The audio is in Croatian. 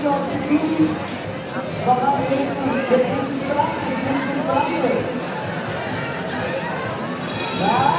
zoals ik doe. Wat gaan we doen? De demonstratie. Ja.